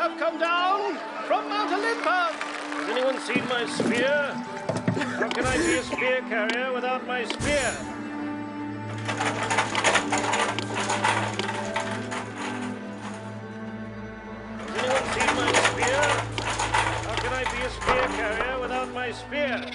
I've come down from Mount Olympus. Has anyone seen my spear? How can I be a spear carrier without my spear? Has anyone seen my spear? How can I be a spear carrier without my spear?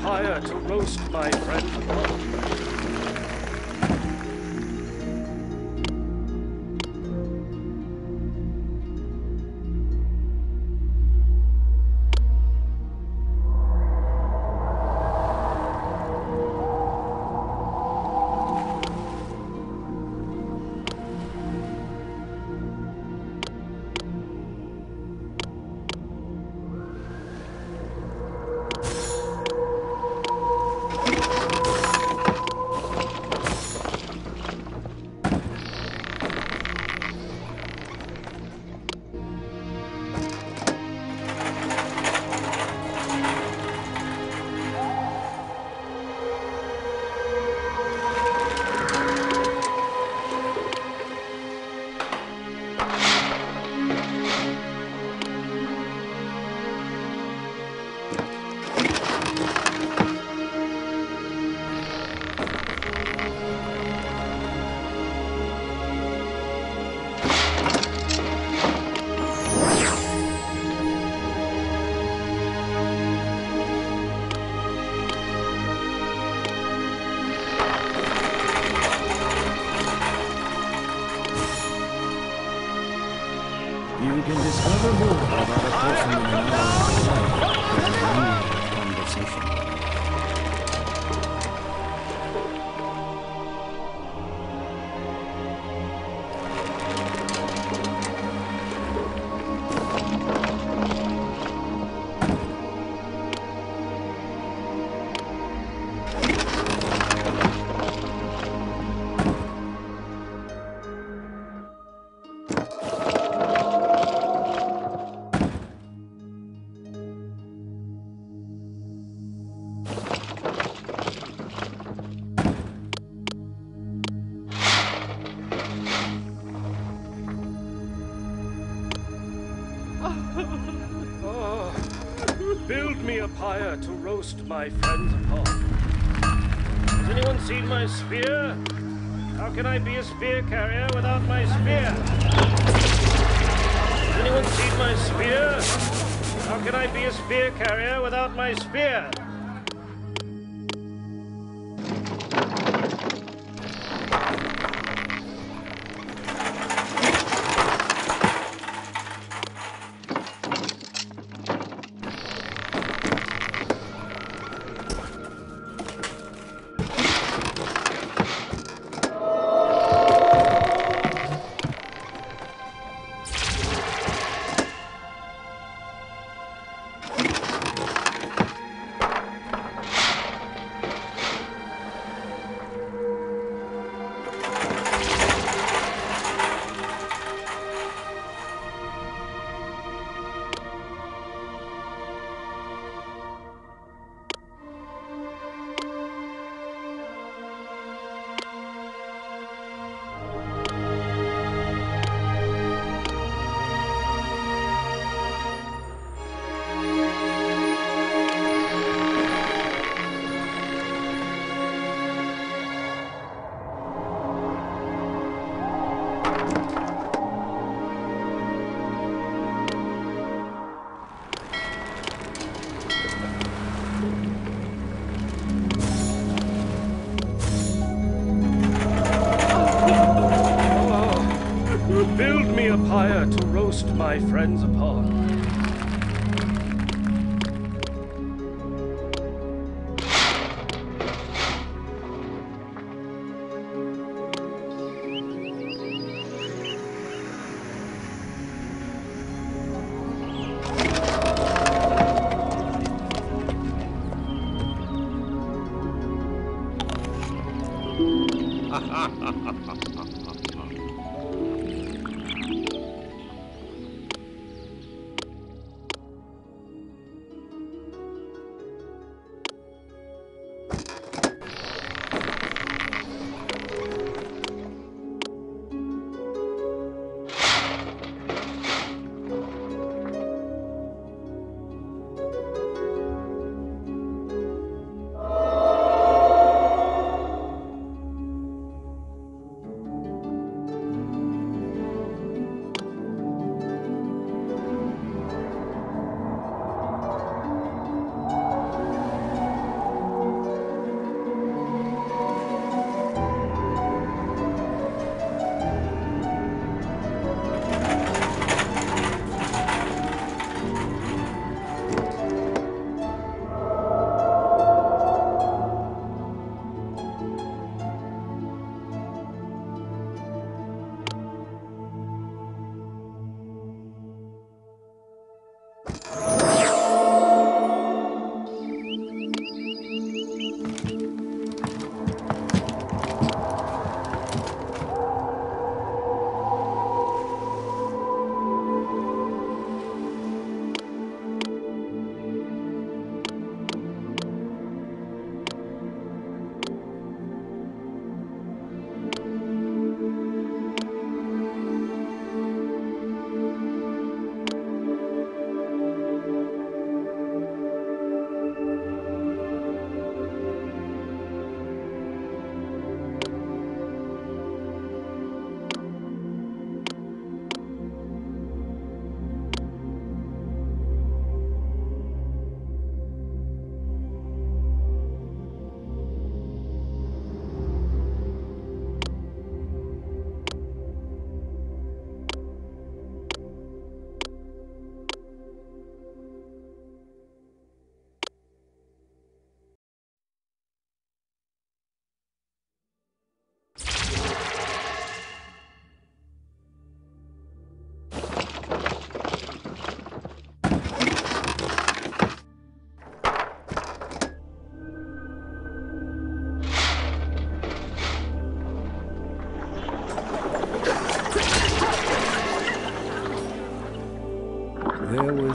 pyre to roast my friends upon. You can discover more about a person in an hour's life than one conversation. Build me a pyre to roast my friends upon. Has anyone seen my spear? How can I be a spear carrier without my spear? Has anyone seen my spear? How can I be a spear carrier without my spear? Build me a pyre to roast my friends upon.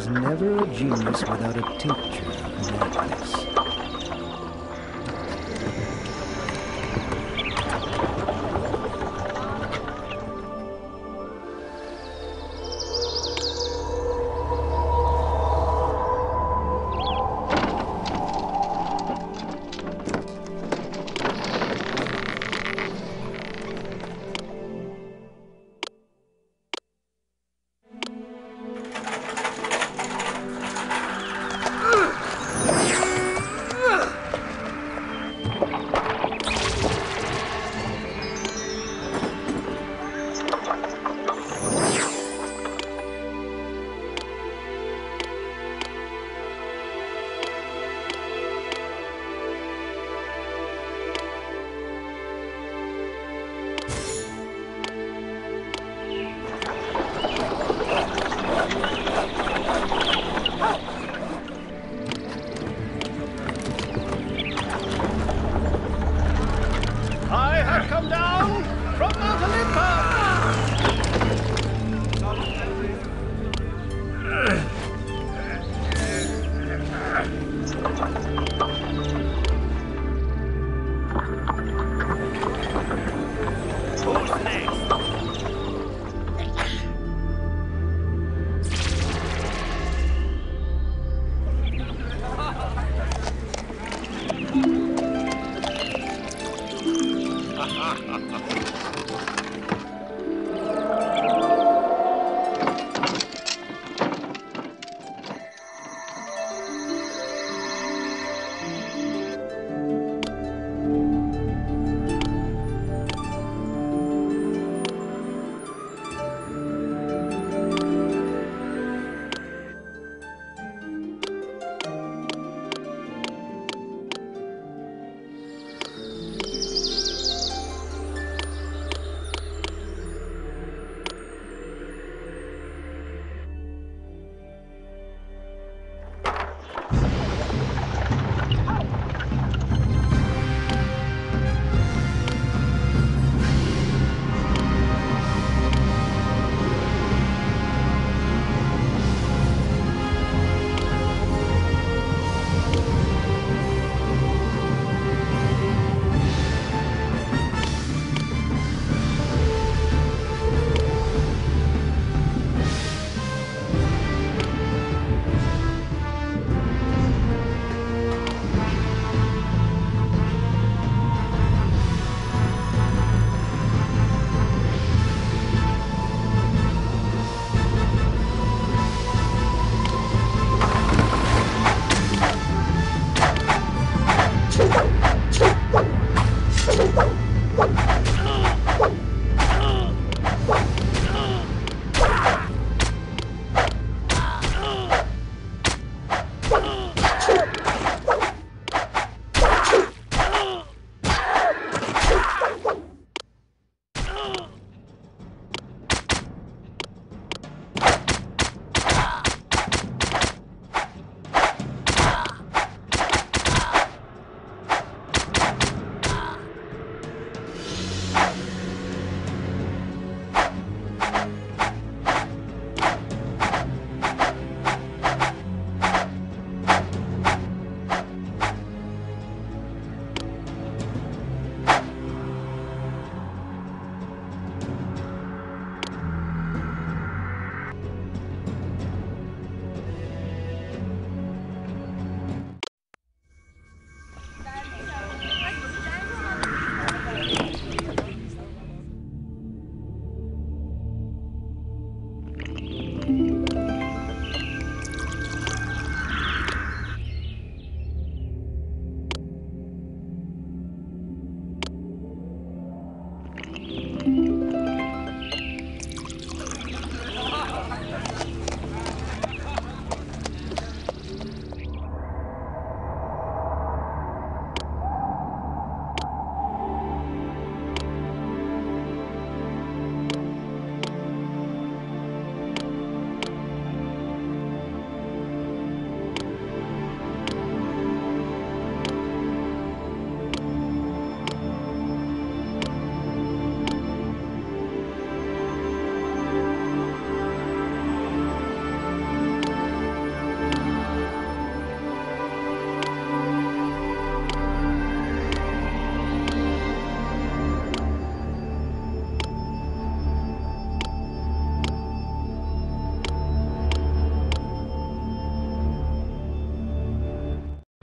There's never a genius without a tincture of madness.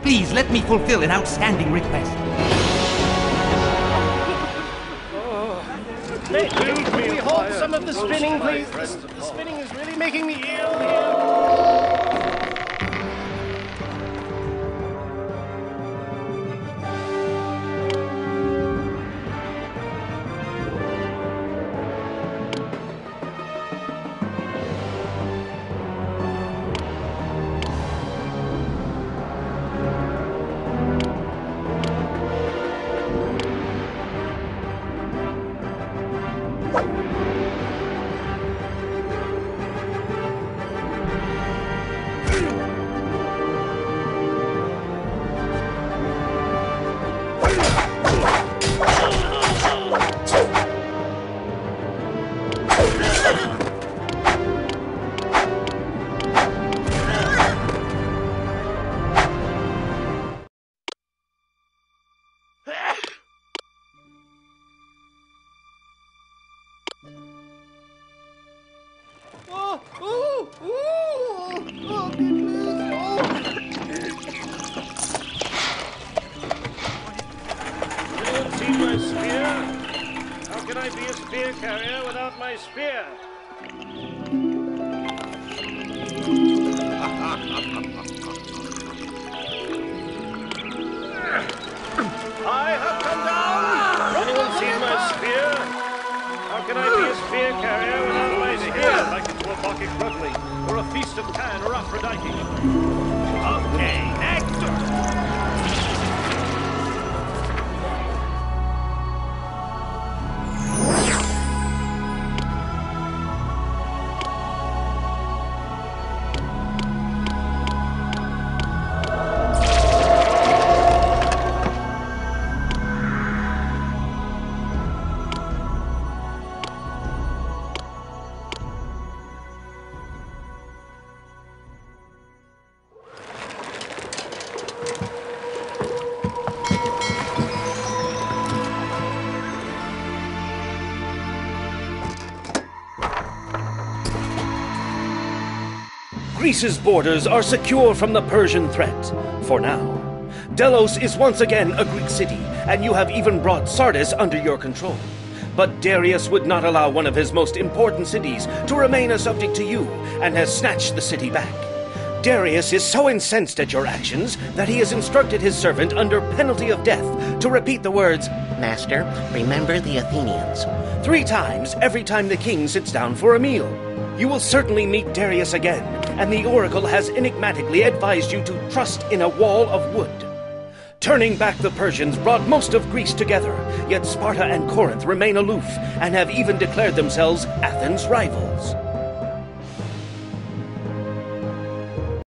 Please let me fulfill an outstanding request. Can we hold some of the spinning, please? The spinning is really making me ill here. Greece's borders are secure from the Persian threat, for now. Delos is once again a Greek city, and you have even brought Sardis under your control. But Darius would not allow one of his most important cities to remain a subject to you, and has snatched the city back. Darius is so incensed at your actions that he has instructed his servant under penalty of death to repeat the words, "Master, remember the Athenians," 3 times every time the king sits down for a meal. You will certainly meet Darius again, and the oracle has enigmatically advised you to trust in a wall of wood. Turning back the Persians brought most of Greece together, yet Sparta and Corinth remain aloof, and have even declared themselves Athens' rivals.